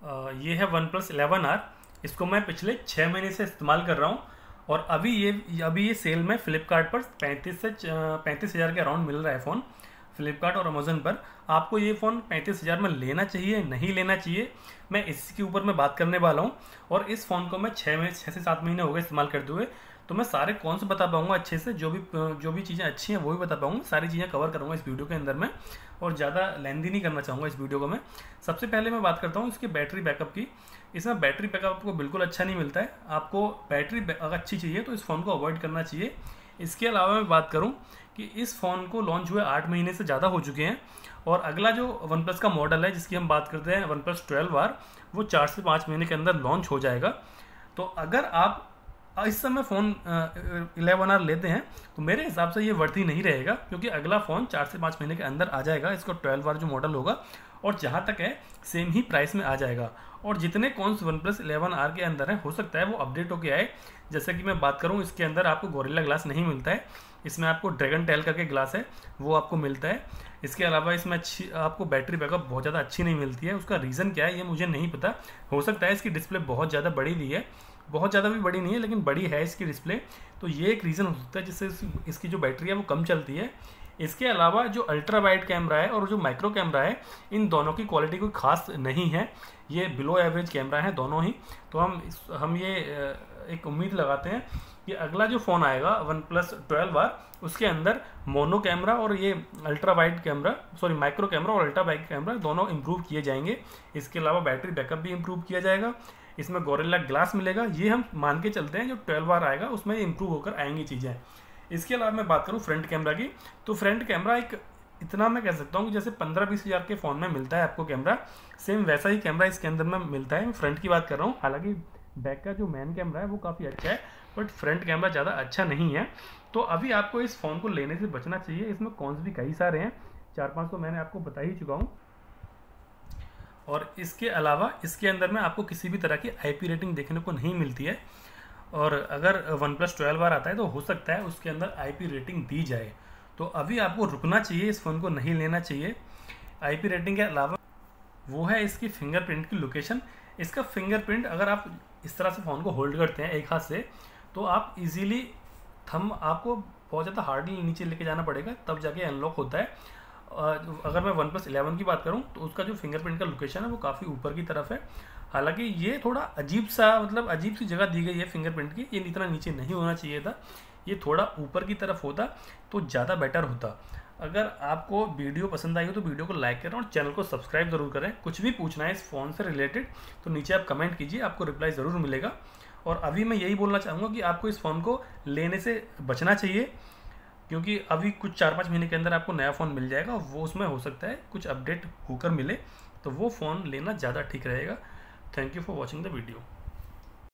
ये है one plus 11R। इसको मैं पिछले 6 महीने से इस्तेमाल कर रहा हूँ और अभी ये सेल में फ़्लिपकार्ट पर 35,000 के अराउंड मिल रहा है फ़ोन। फ़्लिपकार्ट और अमेज़न पर आपको ये फ़ोन 35,000 में लेना चाहिए नहीं लेना चाहिए, मैं इसके ऊपर मैं बात करने वाला हूँ। और इस फ़ोन को मैं 6 से 7 महीने हो गए इस्तेमाल करते हुए, तो मैं सारे कौन से बता पाऊँगा अच्छे से, जो भी चीज़ें अच्छी हैं वो भी बता पाऊँगा। सारी चीज़ें कवर करूँगा इस वीडियो के अंदर में और ज़्यादा लेंदी नहीं करना चाहूँगा इस वीडियो को मैं। सबसे पहले मैं बात करता हूँ इसकी बैटरी बैकअप की। इसमें बैटरी बैकअप आपको बिल्कुल अच्छा नहीं मिलता है। आपको बैटरी अगर अच्छी चाहिए तो इस फ़ोन को अवॉइड करना चाहिए। इसके अलावा मैं बात करूं कि इस फ़ोन को लॉन्च हुए 8 महीने से ज़्यादा हो चुके हैं और अगला जो वन प्लस का मॉडल है जिसकी हम बात करते हैं वन प्लस 12R, वो 4 से 5 महीने के अंदर लॉन्च हो जाएगा। तो अगर आप इस समय फ़ोन 11R लेते हैं तो मेरे हिसाब से ये वर्थ ही नहीं रहेगा, क्योंकि अगला फ़ोन 4 से 5 महीने के अंदर आ जाएगा। इसको 12R जो मॉडल होगा और जहाँ तक है सेम ही प्राइस में आ जाएगा। और जितने कौन वन प्लस 11R के अंदर है हो सकता है वो अपडेट होके आए। जैसे कि मैं बात करूँ, इसके अंदर आपको गोरिल्ला ग्लास नहीं मिलता है, इसमें आपको ड्रैगन टेल करके ग्लास है वो आपको मिलता है। इसके अलावा इसमें आपको बैटरी बैकअप बहुत ज़्यादा अच्छी नहीं मिलती है। उसका रीज़न क्या है ये मुझे नहीं पता। हो सकता है इसकी डिस्प्ले बहुत ज़्यादा बड़ी दी है, बहुत ज़्यादा भी बड़ी नहीं है लेकिन बड़ी है इसकी डिस्प्ले, तो ये एक रीज़न हो सकता है जिससे इसकी जो बैटरी है वो कम चलती है। इसके अलावा जो अल्ट्रा वाइड कैमरा है और जो माइक्रो कैमरा है, इन दोनों की क्वालिटी कोई खास नहीं है, ये बिलो एवरेज कैमरा है दोनों ही। तो हम ये एक उम्मीद लगाते हैं कि अगला जो फ़ोन आएगा वन प्लस 12R, उसके अंदर मोनो कैमरा और ये ultra wide camera, micro camera और अल्ट्रा वाइड कैमरा दोनों इम्प्रूव किए जाएंगे। इसके अलावा बैटरी बैकअप भी इम्प्रूव किया जाएगा, इसमें गोरिल्ला ग्लास मिलेगा। ये हम मान के चलते हैं जो 12R आएगा उसमें इम्प्रूव होकर आएंगी चीज़ें। इसके अलावा मैं बात करूँ फ्रंट कैमरा की, तो फ्रंट कैमरा एक इतना मैं कह सकता हूँ कि जैसे 15-20 हज़ार के फ़ोन में मिलता है आपको कैमरा, सेम वैसा ही कैमरा इसके अंदर में मिलता है। मैं फ्रंट की बात कर रहा हूँ, हालांकि बैक का जो मेन कैमरा है वो काफ़ी अच्छा है बट फ्रंट कैमरा ज़्यादा अच्छा नहीं है। तो अभी आपको इस फ़ोन को लेने से बचना चाहिए। इसमें कॉन्स भी कई सारे हैं, 4-5 तो मैंने आपको बता ही चुका हूँ। और इसके अलावा इसके अंदर में आपको किसी भी तरह की IP रेटिंग देखने को नहीं मिलती है, और अगर वन प्लस 12R आता है तो हो सकता है उसके अंदर IP रेटिंग दी जाए। तो अभी आपको रुकना चाहिए, इस फ़ोन को नहीं लेना चाहिए। IP रेटिंग के अलावा वो है इसकी फिंगरप्रिंट की लोकेशन। इसका फिंगरप्रिंट अगर आप इस तरह से फ़ोन को होल्ड करते हैं एक हाथ से, तो आप इजीली आपको बहुत ज़्यादा हार्डली नीचे लेके जाना पड़ेगा तब जाके अनलॉक होता है। अगर मैं वन प्लस 11 की बात करूं तो उसका जो फिंगरप्रिंट का लोकेशन है वो काफ़ी ऊपर की तरफ है। हालांकि ये थोड़ा अजीब सी जगह दी गई है फिंगरप्रिंट की, ये इतना नीचे नहीं होना चाहिए था, ये थोड़ा ऊपर की तरफ होता तो ज़्यादा बेटर होता। अगर आपको वीडियो पसंद आई हो तो वीडियो को लाइक करें और चैनल को सब्सक्राइब ज़रूर करें। कुछ भी पूछना है इस फ़ोन से रिलेटेड तो नीचे आप कमेंट कीजिए, आपको रिप्लाई ज़रूर मिलेगा। और अभी मैं यही बोलना चाहूँगा कि आपको इस फ़ोन को लेने से बचना चाहिए, क्योंकि अभी कुछ 4-5 महीने के अंदर आपको नया फ़ोन मिल जाएगा, वो उसमें हो सकता है कुछ अपडेट होकर मिले, तो वो फ़ोन लेना ज़्यादा ठीक रहेगा। Thank you for watching the video.